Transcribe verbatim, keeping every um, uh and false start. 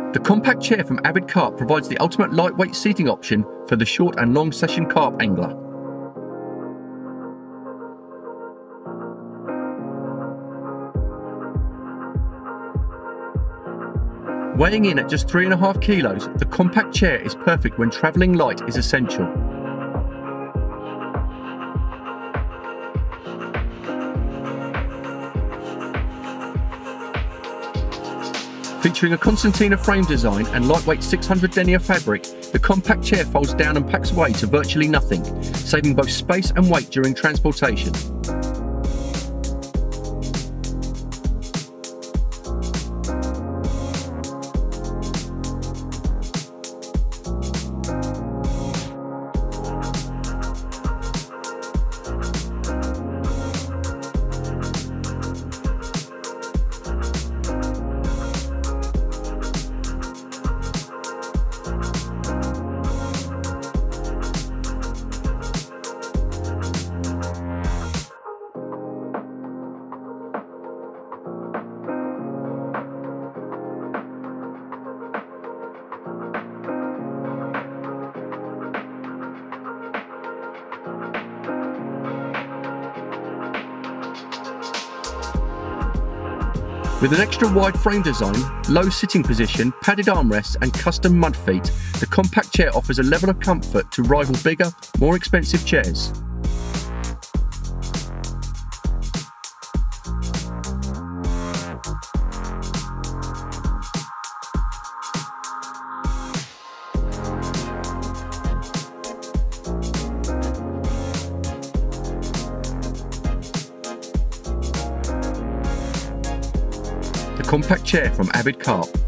The compact chair from Avid Carp provides the ultimate lightweight seating option for the short and long session carp angler. Weighing in at just three and a half kilos, the compact chair is perfect when travelling light is essential. Featuring a concertina frame design and lightweight six hundred denier fabric, the compact chair folds down and packs away to virtually nothing, saving both space and weight during transportation. With an extra wide frame design, low sitting position, padded armrests and custom mud feet, the compact chair offers a level of comfort to rival bigger, more expensive chairs. The compact chair from Avid Carp.